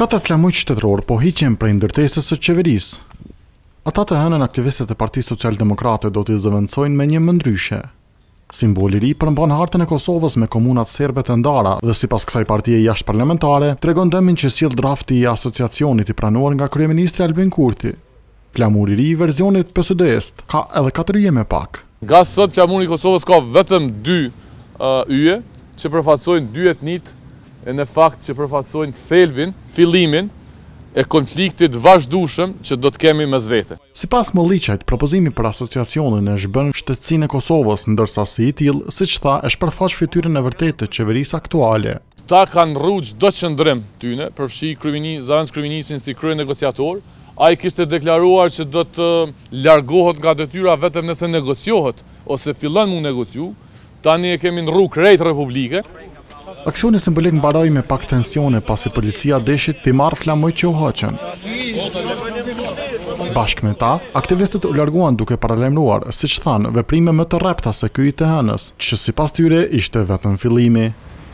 4 flamujt shtetëror po hiqen prej ndërtesës së qeverisë. Ata të hënën aktivistët e Partisë Socialdemokrate do t'i zëvendësojnë me një më ndryshe. Simboli i ri përmban hartën e Kosovës me komunat serbe të ndara dhe sipas kësaj partie jashtëparlamentare tregon dëmin që sjell drafti i asociacionit i pranuar nga kryeministri Albin Kurti. Flamuri i ri i verzionit PSD-s ka edhe 4 yje me pak. Nga sot flamuri i Kosovës ka vetëm 2 yje që përfaqësojnë 2 etnitë e në fakt që përfaqësojnë thelbin, fillimin e konfliktit vazhdueshëm që do të kemi mes vete. Sipas Molliçajt, propozimi për asociacionin e zhbën shtetësinë e Kosovës, ndërsa si i tillë, siç tha, e shpërfaq fytyrën e vërtetë të qeverisë aktuale. Ta kanë rrugë çdo qëndrim tyne, përfshi zëvendës kryeministrin si kryenegociator. Ai kishte deklaruar që do të largohet nga detyra vetëm nëse negociohet ose fillon mu negociu. Tani e kemi në rrugë krejt republike. Aksioni simbolik mbaroi me pak tensione pasi policia deshit t'i marrë flamujt që u hoqën. Bashkë me ta, aktivistët u larguan duke paralajmëruar, siç thanë, veprime më të rrepta se ky i të hënës, që sipas tyre ishte vetëm fillimi.